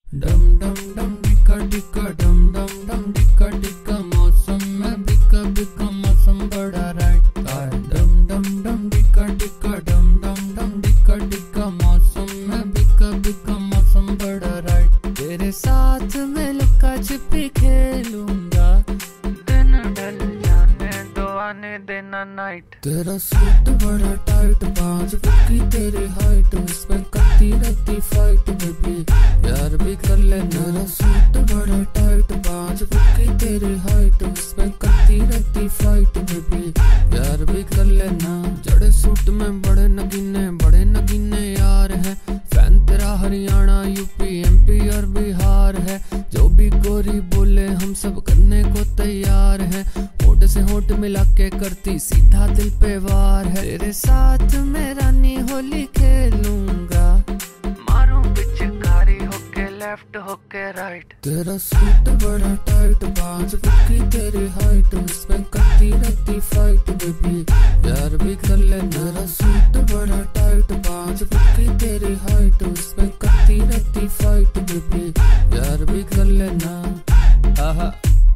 डम डम डम डिका डिका डम डम डम डिका डिका मौसम में बिका बिका मौसम बड़ा राइट है। डम डम डम डिका डिका डम डम डम डिका डिका मौसम में बिका बिका मौसम बड़ा राइट। तेरे साथ मैं लुका छिपी खेलूंगा, दिन ढल जाने दो आने देना नाइट। तेरा सूट बड़ा टाइट, 5 फुट की तेरी हाइट, उस पे करती रहती फाइट बेबी, प्यार भी कर ले। मेरा सूट बड़ा टाइट, 5 फुट की तेरी हाइट, उस पे करती रहती फाइट बेबी, प्यार भी कर लेना। जड़े सूट में बड़े नगीने यार है, फैन तेरा हरियाणा यूपी एमपी और बिहार है। जो भी गोरी बोले हम सब करने को तैयार है, होठ से होठ मिला के करती सीधा दिल पे वार है। तेरे साथ मैं रानी होली खेलूंगा, मारूं पिचकारी होके लेफ्ट होके राइट। तेरा सूट बड़ा टाइट, 5 फुट की तेरी हाइट, उस पे करती रहती फाइट बेबी, प्यार भी कर ले। मेरा सूट बड़ा टाइट, 5 फुट की तेरी हाइट, उस पे करती रहती फाइट बेबी, प्यार भी कर लेना। आहा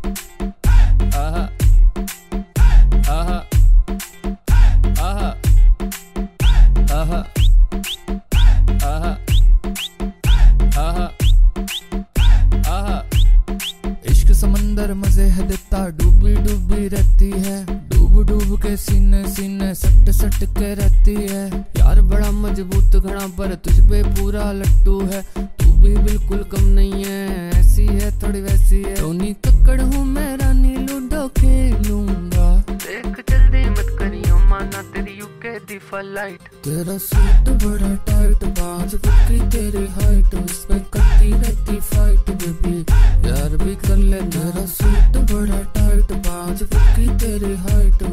आहा आहा आहा आहा आहा आहा आहा। इश्क समंदर मजे है देता, डूबी डूबी रहती है, डूब डूब के सीने सीने सट सट के रहती है। यार बड़ा मजबूत घड़ा पर तुझ पे पूरा लट्टू है, तू भी बिल्कुल कम नहीं है, ऐसी है थोड़ी वैसी है। टोनी कक्कड़ हूँ मैं, रानी लूडो खेलूंगा, देख जल्दी मत करियो माना तेरी यूके दी फ्लाइट। तेरा सूट बड़ा टाइट, 5 फुट की तेरी हाइट, उस पे करती रहती फाइट बेबी, प्यार भी कर ले। मेरा सूट बड़ा टाइट, 5 फुट की तेरी हाइट,